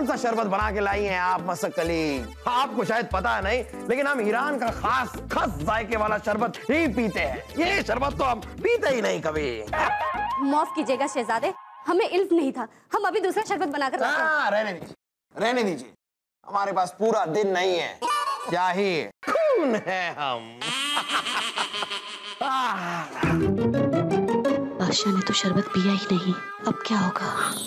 कौन सा शरबत बना के लाई हैं आप मसक्कली? आपको शायद पता नहीं, लेकिन हम ईरान का खास जायके वाला शरबत ही पीते हैं। ये शरबत तो हम पीते ही नहीं कभी। माफ कीजिएगा शहजादे, हमें इल्म नहीं था। हम अभी दूसरा शरबत बनाकर लाते हैं। रहने दीजिए, हमारे पास पूरा दिन नहीं है। क्या ही खून है हम। बादशाह ने तो शरबत पिया ही नहीं, अब क्या होगा?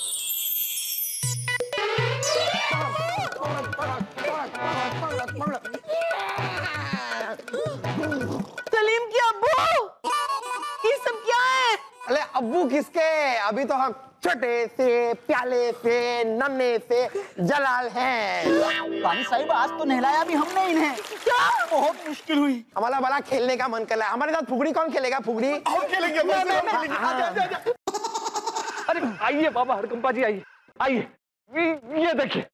सलीम की अब्बू, ये सब क्या है? अरे अब्बू किसके? अभी तो हम छोटे से प्याले से नन्हे से जलाल हैं। रानी साहिब, आज तो नहलाया भी हमने इन्हें। क्या? बहुत मुश्किल हुई। हमारा बड़ा खेलने का मन कर रहा है। हमारे साथ फुगड़ी कौन खेलेगा? फुगड़ी हम खेलेंगे। अरे आइए बाबा हरकंपा जी, आइए। ये देखिए,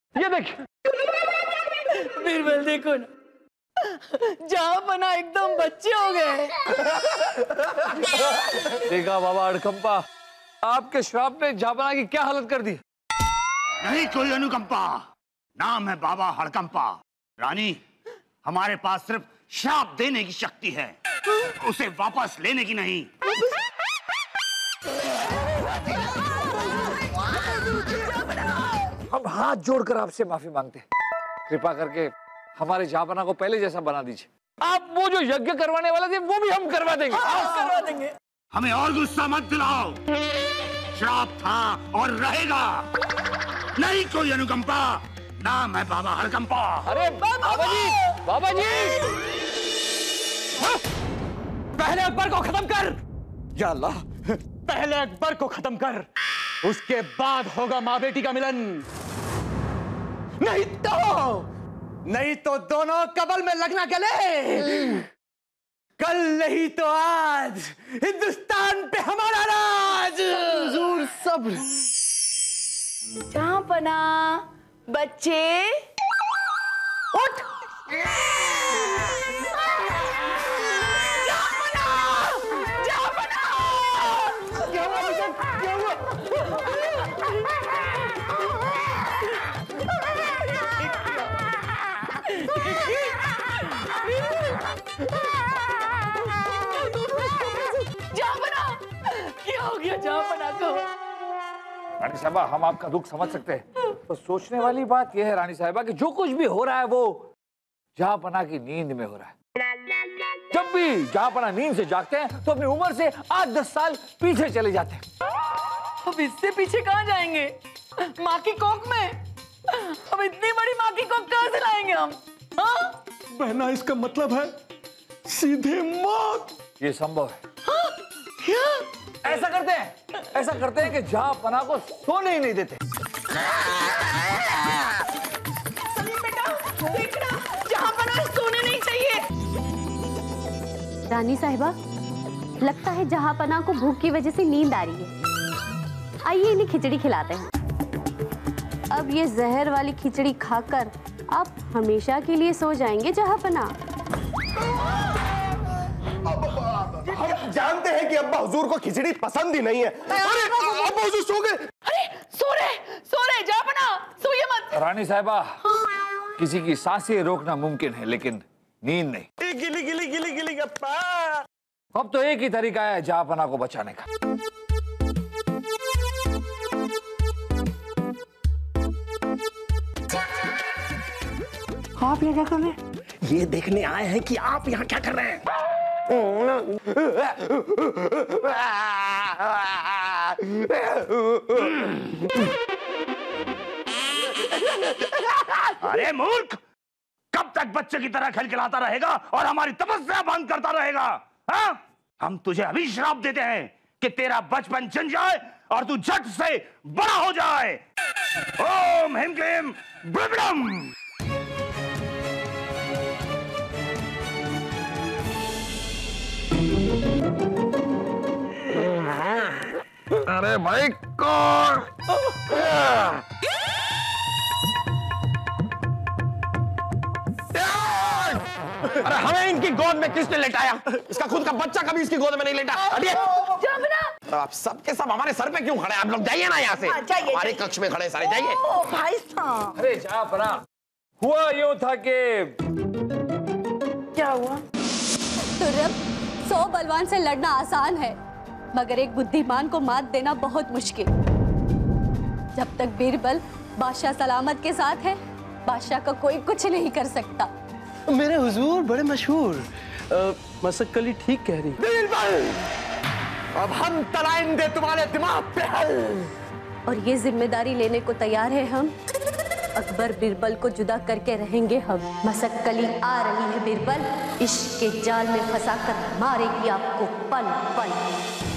बीरबल देखो ना, जहाँ बना एकदम बच्चे हो गए। देखा बाबा हरकंपा, आपके श्राप ने जापाना की क्या हालत कर दी। नहीं कोई अनुकंपा, नाम है बाबा हड़कंपा। रानी, हमारे पास सिर्फ श्राप देने की शक्ति है, उसे वापस लेने की नहीं। हम हाथ जोड़कर आपसे माफी मांगते हैं, कृपा करके हमारे जापाना को पहले जैसा बना दीजिए। आप वो जो यज्ञ करवाने वाले थे वो भी हम करवा देंगे। करवा देंगे। हमें और गुस्सा मत दिलाओ, श्राप था और रहेगा। नहीं कोई अनुकंपा, नाम है बाबा हरकंपा। अरे बाबा जी, पहले अकबर को खत्म कर। या अल्लाह, पहले अकबर को खत्म कर, उसके बाद होगा माँ बेटी का मिलन। नहीं तो दोनों कबल में लगना गले। कल नहीं तो आज हिंदुस्तान पे हमारा राज। हुजूर सब्र। जहाँ पना बच्चे उठ। रानी साहबा, हम आपका दुख समझ सकते हैं, तो सोचने वाली बात यह है रानी साहबा कि जो कुछ भी हो रहा है वो जहाँपना की नींद में हो रहा है। जब भी जहाँपना नींद से जागते हैं तो अपनी उम्र से 8-10 साल पीछे चले जाते हैं। अब इससे पीछे कहाँ जाएंगे? माँ की कोख में। अब इतनी बड़ी माँ की कोख कहाँ से लाएंगे हम? हाँ? बहना, इसका मतलब है सीधे मौत। ये संभव है। क्या? ऐसा करते हैं कि जहाँपना को सोने ही नहीं देते। सलीम बेटा, देखना, जहाँपना सोने नहीं चाहिए। रानी साहिबा, लगता है जहाँपना को भूख की वजह से नींद आ रही है। आइए इन्हें खिचड़ी खिलाते हैं। अब ये जहर वाली खिचड़ी खाकर आप हमेशा के लिए सो जाएंगे जहाँपना। हम जानते हैं कि अब्बा हुजूर को खिचड़ी पसंद ही नहीं है। अरे अब्बा हुजूर सो गए। अरे सो रहे, जहाँपना सोइए मत। रानी साहबा, किसी की सांसें रोकना मुमकिन है लेकिन नींद नहीं। गिली गप्पा। अब तो एक ही तरीका है जहाँपना को बचाने का। आप यहाँ क्या कर रहे हैं? ये देखने आए हैं कि आप यहाँ क्या कर रहे हैं। अरे मूर्ख, कब तक बच्चे की तरह खिलखिलाता रहेगा और हमारी तपस्या भंग करता रहेगा? हाँ? हम तुझे अभी श्राप देते हैं कि तेरा बचपन जन जाए और तू झट से बड़ा हो जाए। ओम हिम क्लीम बिबड़म। अरे भाई कौन? अरे हमें इनकी गोद में किसने लेटाया? इसका खुद का बच्चा कभी इसकी गोद में नहीं लेटा। हटिए। आप सबके सब हमारे सर पे क्यों खड़े हैं? आप लोग जाइए ना यहाँ से। जाइए, हमारे कक्ष में खड़े सारे, जाइए। ओ भाई साहब, अरे जहाँपना, हुआ यूं था कि क्या हुआ? तुर्रम, 100 बलवान से लड़ना आसान है, मगर एक बुद्धिमान को मात देना बहुत मुश्किल। जब तक बीरबल बादशाह सलामत के साथ है, बादशाह का कोई कुछ नहीं कर सकता। मेरे हुजूर बड़े मशहूर। मसक्कली ठीक कह रही। बीरबल, अब हम तलाएंगे तुम्हारे दिमाग पे हल। और ये जिम्मेदारी लेने को तैयार है हम। अकबर बीरबल को जुदा करके रहेंगे हम। मसक्कली आ रही है बीरबल, इश्क के जाल में फंसाकर मारेगी आपको पल पल।